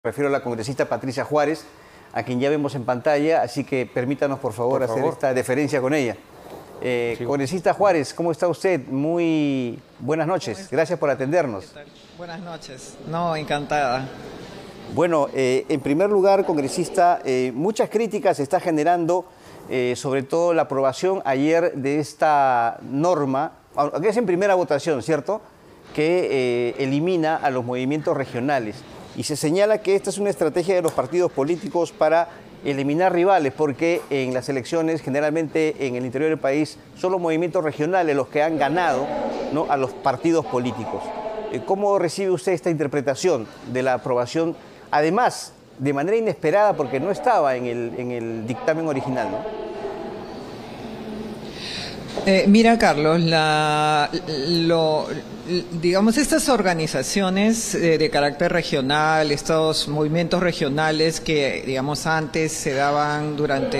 Refiero a la congresista Patricia Juárez, a quien ya vemos en pantalla, así que permítanos por favor hacer esta deferencia con ella. Sí. Congresista Juárez, ¿cómo está usted? Muy buenas noches, gracias por atendernos. Buenas noches, no, encantada. Bueno, en primer lugar, congresista, muchas críticas se está generando, sobre todo la aprobación ayer de esta norma, aunque es en primera votación, ¿cierto?, que elimina a los movimientos regionales. Y se señala que esta es una estrategia de los partidos políticos para eliminar rivales, porque en las elecciones, generalmente en el interior del país, son los movimientos regionales los que han ganado, ¿no?, a los partidos políticos. ¿Cómo recibe usted esta interpretación de la aprobación, además, de manera inesperada, porque no estaba en el dictamen original, ¿no? Mira, Carlos, digamos, estas organizaciones de carácter regional, estos movimientos regionales que, digamos, antes se daban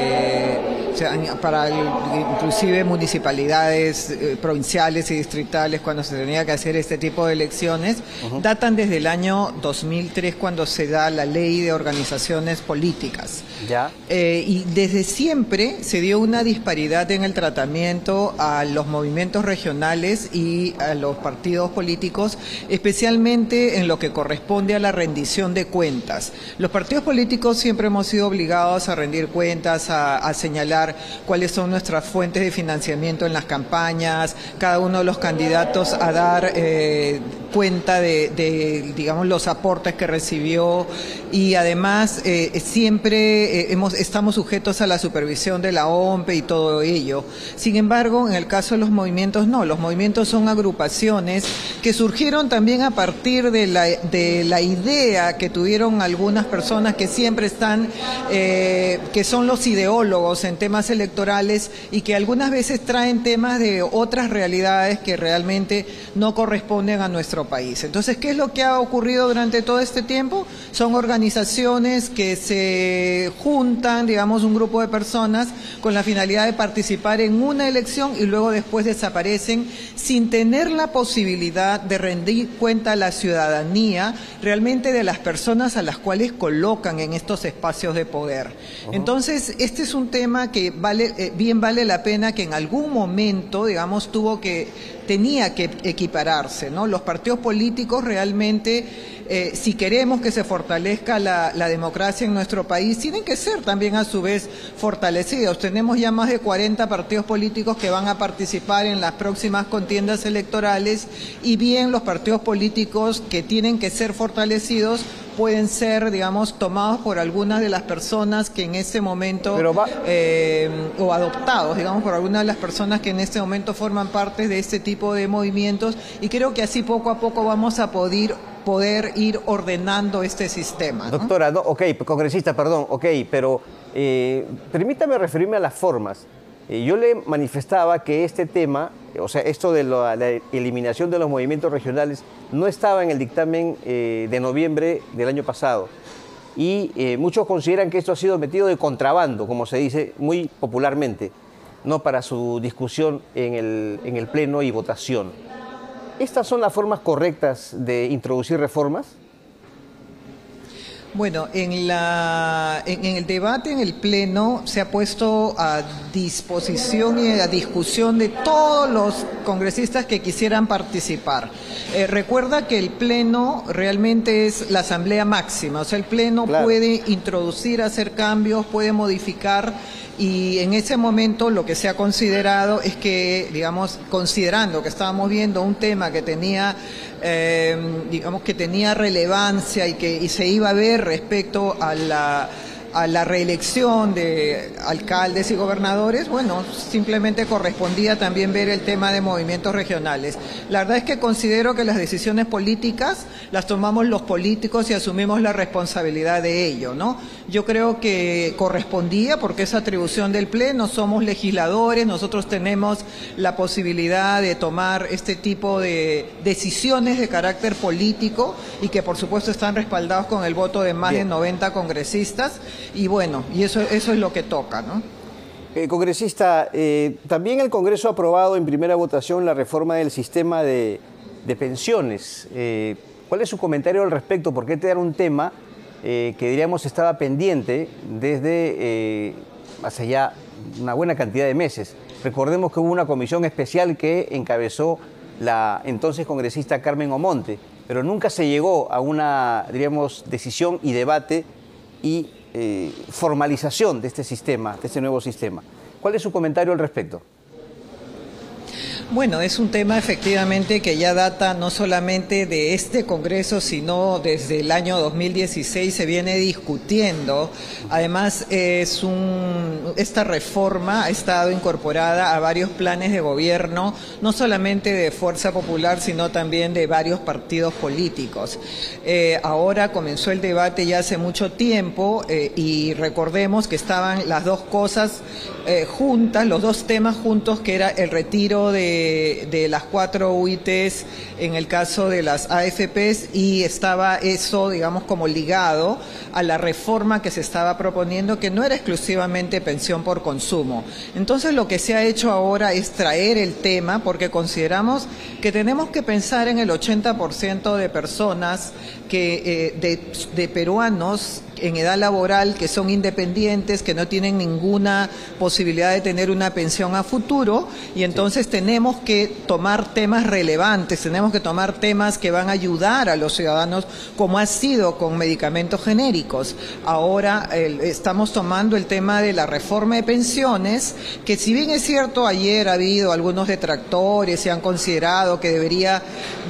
para inclusive municipalidades provinciales y distritales cuando se tenía que hacer este tipo de elecciones, datan desde el año 2003 cuando se da la ley de organizaciones políticas. ¿Ya? Y desde siempre se dio una disparidad en el tratamiento a los movimientos regionales y a los partidos políticos, especialmente en lo que corresponde a la rendición de cuentas. Los partidos políticos siempre hemos sido obligados a rendir cuentas, a señalar cuáles son nuestras fuentes de financiamiento en las campañas, cada uno de los candidatos a dar cuenta de digamos, los aportes que recibió, y además siempre estamos sujetos a la supervisión de la OMPE y todo ello. Sin embargo, en el caso de los movimientos, no. Los movimientos son agrupaciones que surgieron también a partir de la idea que tuvieron algunas personas que siempre están, que son los ideólogos en temas electorales y que algunas veces traen temas de otras realidades que realmente no corresponden a nuestro país. Entonces, ¿qué es lo que ha ocurrido durante todo este tiempo? Son organizaciones que se juntan, digamos, un grupo de personas con la finalidad de participar en una elección y luego después desaparecen sin tener la posibilidad de rendir cuenta a la ciudadanía realmente de las personas a las cuales colocan en estos espacios de poder. Entonces, este es un tema que bien vale la pena que en algún momento, digamos, tenía que equipararse, ¿no? Los partidos políticos realmente, si queremos que se fortalezca la democracia en nuestro país, tienen que ser también a su vez fortalecidos. Tenemos ya más de 40 partidos políticos que van a participar en las próximas contiendas electorales, y bien los partidos políticos que tienen que ser fortalecidos pueden ser, digamos, tomados por algunas de las personas que en este momento, o adoptados, digamos, por algunas de las personas que en este momento forman parte de este tipo de movimientos, y creo que así poco a poco vamos a poder ir ordenando este sistema, ¿no? Doctora, no, congresista, perdón, pero permítame referirme a las formas. Yo le manifestaba que este tema, o sea, esto de la eliminación de los movimientos regionales, no estaba en el dictamen de noviembre del año pasado. Y muchos consideran que esto ha sido metido de contrabando, como se dice muy popularmente, no para su discusión en el Pleno y votación. ¿Estas son las formas correctas de introducir reformas? Bueno, en el debate en el Pleno se ha puesto a disposición y a discusión de todos los congresistas que quisieran participar. Recuerda que el Pleno realmente es la Asamblea Máxima, o sea, el Pleno puede introducir, hacer cambios, puede modificar, y en ese momento lo que se ha considerado es que, digamos, considerando que estábamos viendo un tema que tenía, digamos, que tenía relevancia y se iba a ver respecto a la reelección de alcaldes y gobernadores, bueno, simplemente correspondía también ver el tema de movimientos regionales. La verdad es que considero que las decisiones políticas las tomamos los políticos y asumimos la responsabilidad de ello, ¿no? Yo creo que correspondía, porque es atribución del Pleno, somos legisladores, nosotros tenemos la posibilidad de tomar este tipo de decisiones de carácter político y que por supuesto están respaldados con el voto de más de 90 congresistas. Y bueno, y eso es lo que toca, ¿no? Congresista, también el Congreso ha aprobado en primera votación la reforma del sistema de pensiones. ¿Cuál es su comentario al respecto? Porque este era un tema que diríamos estaba pendiente desde hace ya una buena cantidad de meses. Recordemos que hubo una comisión especial que encabezó la entonces congresista Carmen Omonte, pero nunca se llegó a una, diríamos, decisión y debate y formalización de este sistema, de este nuevo sistema. ¿Cuál es su comentario al respecto? Bueno, es un tema efectivamente que ya data no solamente de este Congreso, sino desde el año 2016 se viene discutiendo. Además, esta reforma ha estado incorporada a varios planes de gobierno, no solamente de Fuerza Popular, sino también de varios partidos políticos. Ahora comenzó el debate ya hace mucho tiempo y recordemos que estaban las dos cosas juntas, los dos temas juntos, que era el retiro de las 4 UITs en el caso de las AFPs, y estaba eso, digamos, como ligado a la reforma que se estaba proponiendo, que no era exclusivamente pensión por consumo. Entonces lo que se ha hecho ahora es traer el tema, porque consideramos que tenemos que pensar en el 80% de personas de peruanos en edad laboral que son independientes, que no tienen ninguna posibilidad de tener una pensión a futuro, y entonces tenemos que tomar temas relevantes, tenemos que tomar temas que van a ayudar a los ciudadanos, como ha sido con medicamentos genéricos. Ahora estamos tomando el tema de la reforma de pensiones, que si bien es cierto, ayer ha habido algunos detractores y han considerado que debería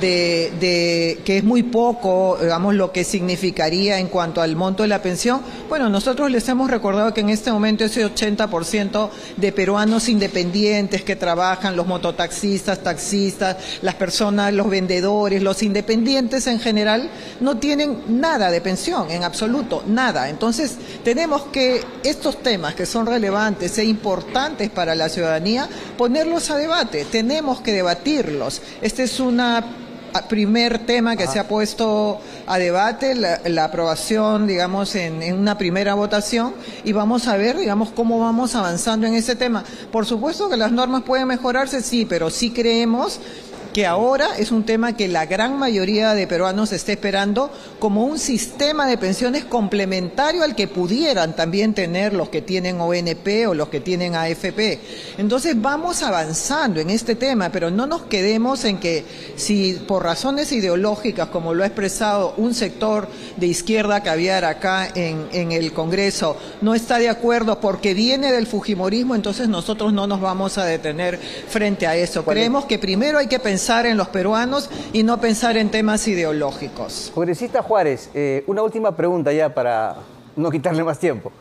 que es muy poco, digamos, lo que significaría en cuanto al monto de la pensión. Bueno, nosotros les hemos recordado que en este momento ese 80% de peruanos independientes que trabajan, los mototaxistas, taxistas, las personas, los vendedores, los independientes en general, no tienen nada de pensión, en absoluto, nada. Entonces, tenemos que estos temas que son relevantes e importantes para la ciudadanía, ponerlos a debate, tenemos que debatirlos. Este es primer tema que se ha puesto a debate, la aprobación, digamos, en una primera votación, y vamos a ver, digamos, cómo vamos avanzando en ese tema. Por supuesto que las normas pueden mejorarse, sí, pero sí creemos que ahora es un tema que la gran mayoría de peruanos está esperando como un sistema de pensiones complementario al que pudieran también tener los que tienen ONP o los que tienen AFP. Entonces vamos avanzando en este tema, pero no nos quedemos en que si por razones ideológicas, como lo ha expresado un sector de izquierda caviar acá en el Congreso, no está de acuerdo porque viene del fujimorismo, entonces nosotros no nos vamos a detener frente a eso. Creemos que primero hay que pensar en los peruanos y no pensar en temas ideológicos. Congresista Juárez, una última pregunta ya para no quitarle más tiempo.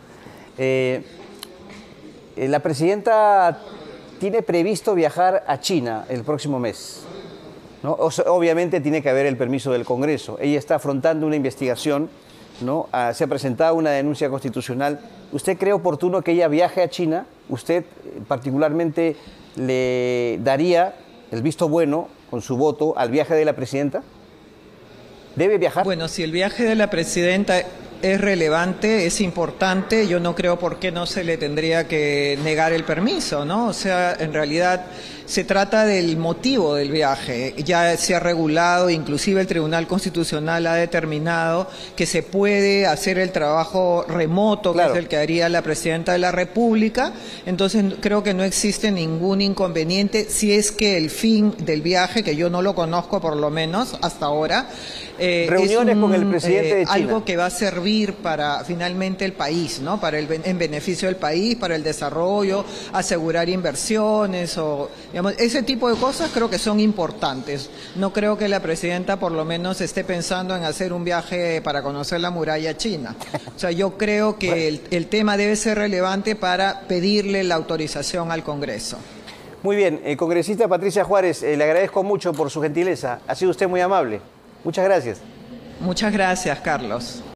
La presidenta tiene previsto viajar a China el próximo mes, ¿no? Obviamente tiene que haber el permiso del Congreso. Ella está afrontando una investigación, ¿no? Se ha presentado una denuncia constitucional. ¿Usted cree oportuno que ella viaje a China? ¿Usted particularmente le daría el visto bueno con su voto al viaje de la presidenta? ¿Debe viajar? Bueno, si el viaje de la presidenta es relevante, es importante, yo no creo por qué no se le tendría que negar el permiso, ¿no? O sea, en realidad se trata del motivo del viaje. Ya se ha regulado, inclusive el Tribunal Constitucional ha determinado que se puede hacer el trabajo remoto, claro, que es el que haría la Presidenta de la República. Entonces creo que no existe ningún inconveniente si es que el fin del viaje, que yo no lo conozco por lo menos hasta ahora, reuniones con el presidente de China, algo que va a servir para finalmente el país, ¿no? En beneficio del país, para el desarrollo, asegurar inversiones o, digamos, ese tipo de cosas creo que son importantes. No creo que la presidenta por lo menos esté pensando en hacer un viaje para conocer la muralla china. O sea, yo creo que el tema debe ser relevante para pedirle la autorización al Congreso. Muy bien, congresista Patricia Juárez, le agradezco mucho por su gentileza. Ha sido usted muy amable. Muchas gracias. Muchas gracias, Carlos.